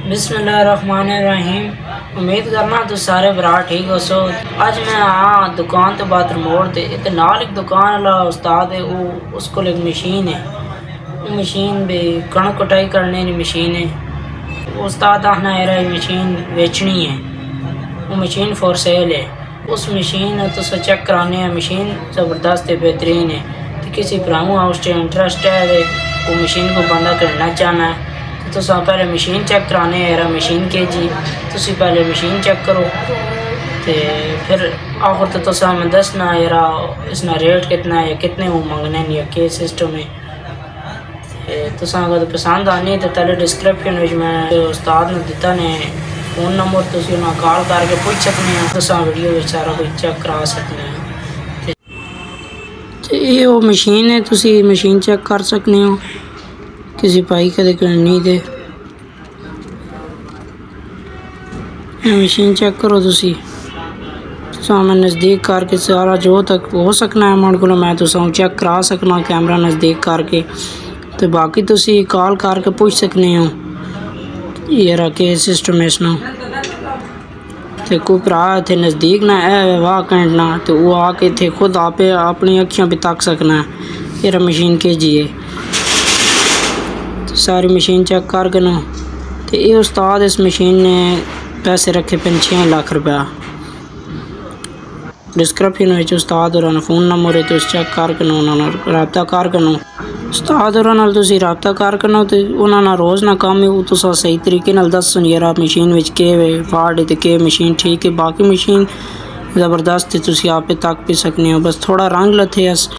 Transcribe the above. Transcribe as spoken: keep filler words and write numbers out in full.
बिस्मिल्लाहिर्रहमानिर्रहीम। उम्मीद करना तो सारे भरा ठीक हो सो। अज मैं हाँ दुकान तो बात मोड़ ते इतने नाल एक दुकान वाला उस्ताद है, वो उसको एक मशीन है, वो मशीन भी कणक कटाई करने की मशीन है। उस्ताद आना है रहा मशीन बेचनी है, वो मशीन फॉर सेल है। उस मशीन तो से चेक कराने हैं, मशीन ज़बरदस्त है, बेहतरीन है। तो किसी भराऊ हाउस इंटरेस्ट है वो मशीन को बंदा करना चाहना है तो तुम पहले मशीन चेक कराने है मशीन के जी तुम पहले मशीन चेक करो तो फिर आखिर तो तुम हमें दसना यारा इसना रेट कितना है, कितने वो मंगने या के सिस्टम है। तुम अगर पसंद आनी तो पहले डिस्क्रिप्शन में मैं उस्ताद ने दिता ने फोन नंबर तुम कॉल करके पूछ सकते हैं, तुम वीडियो में सारा कुछ चेक करा सकते हैं। तो ये वो मशीन है, तुम मशीन चेक कर सकते हो किसी भाई कदे करनी दे मशीन चेक करो तुसी मैं नज़दीक करके सारा जो तक हो सकना है मन को मैं तो चेक करा सकना कैमरा नज़दीक करके। तो बाकी तुसी कॉल करके पूछ सकते हो यार के सिस्टम इसना तो कोई भरा इतने नज़दीक ना है वाह कहना तो वो आके इतने खुद आपे अपनी अखियां भी तक सकना है यार मशीन के जी है। तो सारी मशीन चेक कर गए तो ये उस्ताद इस मशीन ने पैसे रखे पे छः लाख रुपया। डिस्क्रिप्शन में उस्ताद और फ़ोन नंबर है तो चेक करके उन्होंने रबता करके उस्ताद और रबता करके तो उन्होंने रोज़ ना काम है वो तो सही तरीके दसन यार मशीन में के फाड़ है के मशीन ठीक है। बाकी मशीन ज़बरदस्त है, तुम आप तक भी सकते हो, बस थोड़ा रंग लथे अस